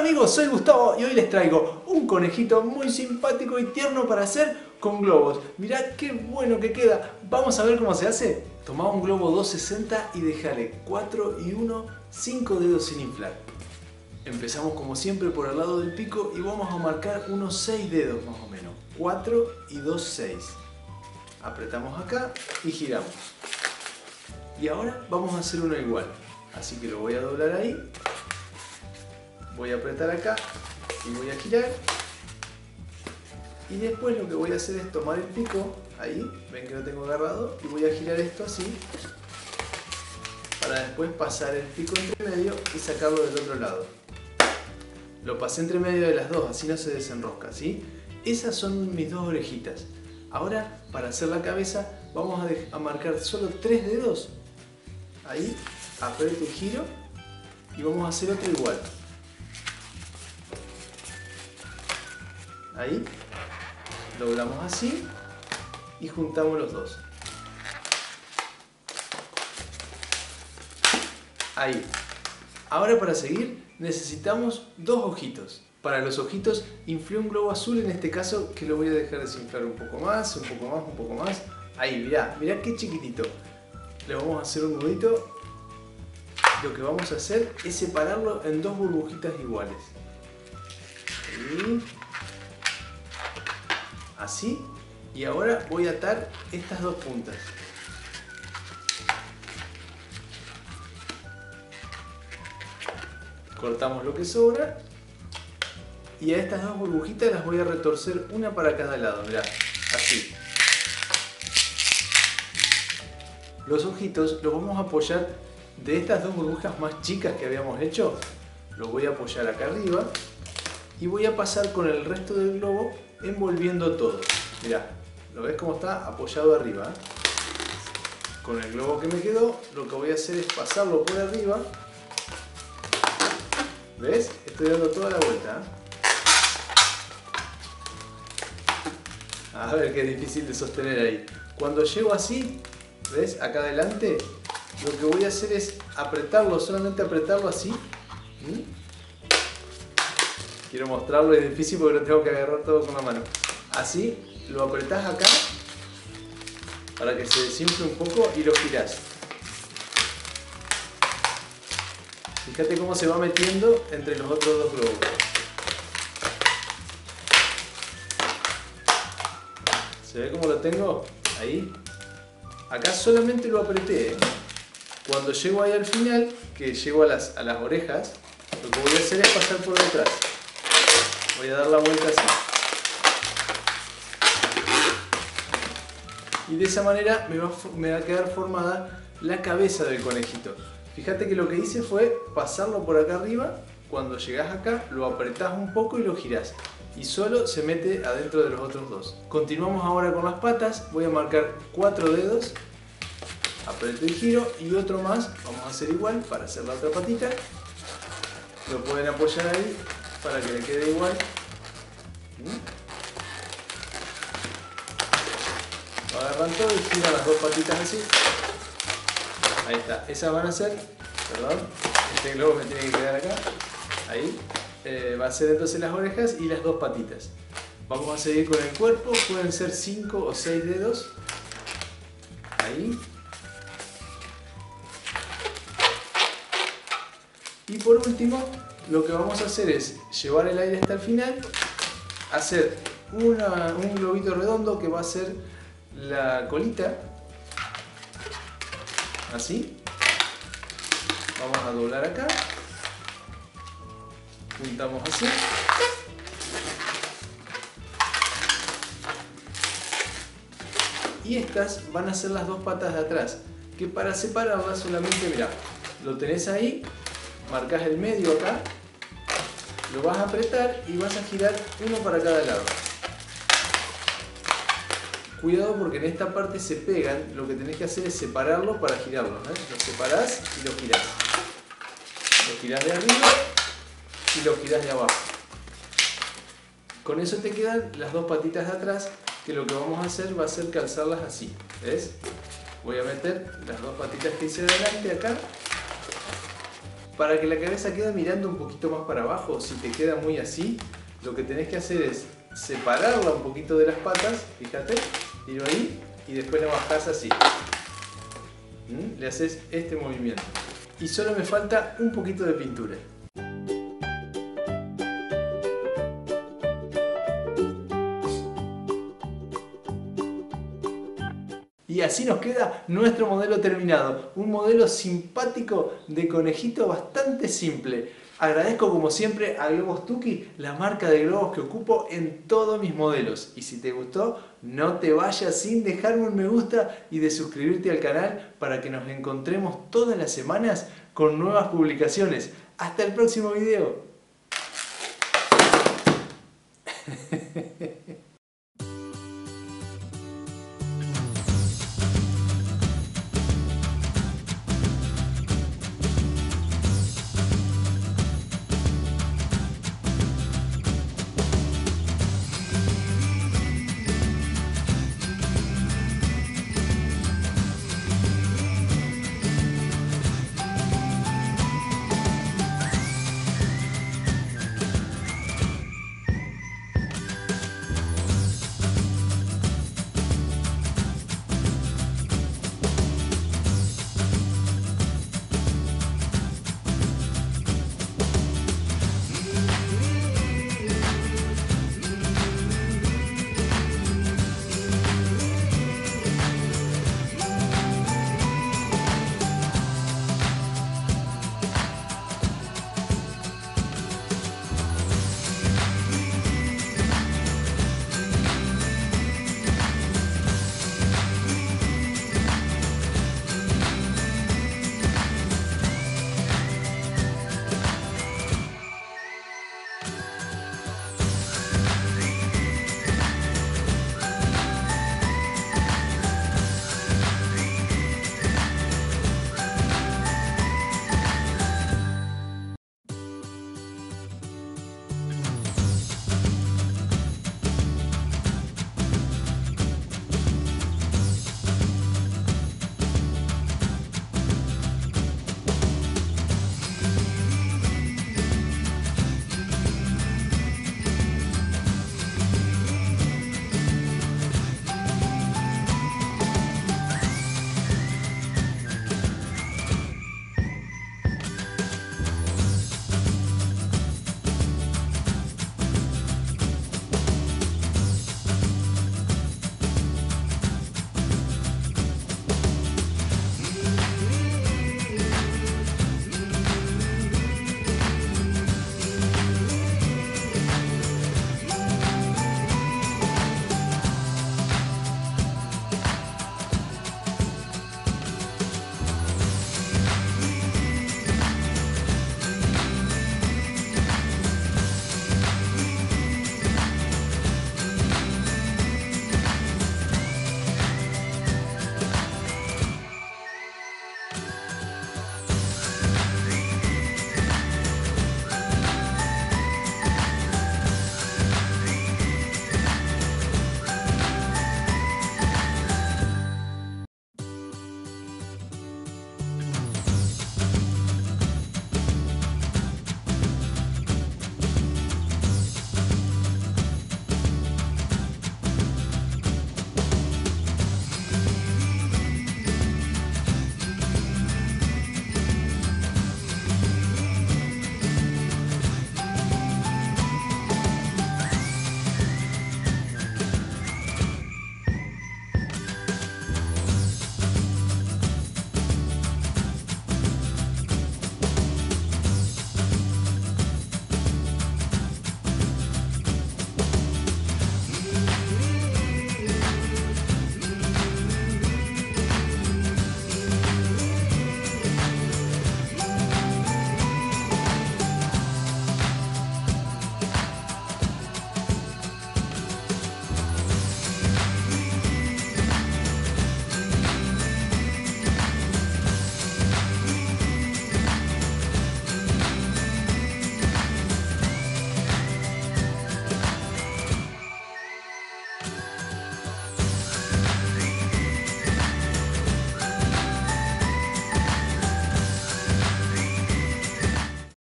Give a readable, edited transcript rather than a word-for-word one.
amigos, soy Gustavo y hoy les traigo un conejito muy simpático y tierno para hacer con globos. Mirá qué bueno que queda. Vamos a ver cómo se hace. Tomá un globo 260 y déjale 4 y 1, 5 dedos sin inflar. Empezamos como siempre por el lado del pico y vamos a marcar unos 6 dedos más o menos. 4 y 2, 6. Apretamos acá y giramos. Y ahora vamos a hacer uno igual. Así que lo voy a doblar ahí. Voy a apretar acá y voy a girar. Y después lo que voy a hacer es tomar el pico, ahí, ven que lo tengo agarrado, y voy a girar esto así, para después pasar el pico entre medio y sacarlo del otro lado. Lo pasé entre medio de las dos, así no se desenrosca, ¿sí? Esas son mis dos orejitas. Ahora, para hacer la cabeza, vamos a marcar solo 3 dedos. Ahí, aprieto y giro, y vamos a hacer otro igual. Ahí, doblamos así y juntamos los dos. Ahí. Ahora para seguir necesitamos dos ojitos. Para los ojitos inflé un globo azul, en este caso, que lo voy a dejar desinflar un poco más, un poco más, un poco más. Ahí, mirá, mirá qué chiquitito. Le vamos a hacer un nudito. Lo que vamos a hacer es separarlo en dos burbujitas iguales. Ahí. Así, y ahora voy a atar estas dos puntas. Cortamos lo que sobra y a estas dos burbujitas las voy a retorcer una para cada lado, mirá, así. Los ojitos los vamos a apoyar de estas dos burbujas más chicas que habíamos hecho, los voy a apoyar acá arriba y voy a pasar con el resto del globo envolviendo todo. Mirá, ¿lo ves cómo está apoyado arriba? Con el globo que me quedó, lo que voy a hacer es pasarlo por arriba. ¿Ves? Estoy dando toda la vuelta. A ver, qué difícil de sostener ahí. Cuando llego así, ¿ves? Acá adelante, lo que voy a hacer es apretarlo, solamente apretarlo así. Quiero mostrarlo, es difícil porque lo tengo que agarrar todo con la mano. Así, lo apretás acá para que se desinfle un poco y lo girás. Fíjate cómo se va metiendo entre los otros dos globos. ¿Se ve cómo lo tengo? Ahí. Acá solamente lo apreté. Cuando llego ahí al final, que llego a las orejas, lo que voy a hacer es pasar por detrás. Voy a dar la vuelta así. Y de esa manera me va a quedar formada la cabeza del conejito. Fíjate que lo que hice fue pasarlo por acá arriba. Cuando llegás acá, lo apretás un poco y lo girás. Y solo se mete adentro de los otros dos. Continuamos ahora con las patas. Voy a marcar 4 dedos. Aprieto y giro. Y otro más. Vamos a hacer igual para hacer la otra patita. Lo pueden apoyar ahí para que le quede igual. Lo agarran todo y giran las dos patitas así. Ahí está. Esas van a ser, perdón, este globo me tiene que quedar acá. Ahí. Va a ser entonces las orejas y las dos patitas. Vamos a seguir con el cuerpo. Pueden ser 5 o 6 dedos. Ahí. Y por último, lo que vamos a hacer es llevar el aire hasta el final, hacer un globito redondo que va a ser la colita, así. Vamos a doblar acá, juntamos así. Y estas van a ser las dos patas de atrás, que para separarlas solamente, mirá, lo tenés ahí. Marcas el medio acá, lo vas a apretar y vas a girar uno para cada lado. Cuidado porque en esta parte se pegan, lo que tenés que hacer es separarlo para girarlo, ¿no? Lo separás y lo girás. Lo girás de arriba y lo girás de abajo. Con eso te quedan las dos patitas de atrás, que lo que vamos a hacer va a ser calzarlas así. ¿Ves? Voy a meter las dos patitas que hice de adelante acá. Para que la cabeza quede mirando un poquito más para abajo, si te queda muy así, lo que tenés que hacer es separarla un poquito de las patas, fíjate, tiro ahí y después la bajás así. Le haces este movimiento. Y solo me falta un poquito de pintura. Y así nos queda nuestro modelo terminado. Un modelo simpático de conejito bastante simple. Agradezco como siempre a Globos Tuki, la marca de globos que ocupo en todos mis modelos. Y si te gustó, no te vayas sin dejarme un me gusta y de suscribirte al canal para que nos encontremos todas las semanas con nuevas publicaciones. Hasta el próximo video.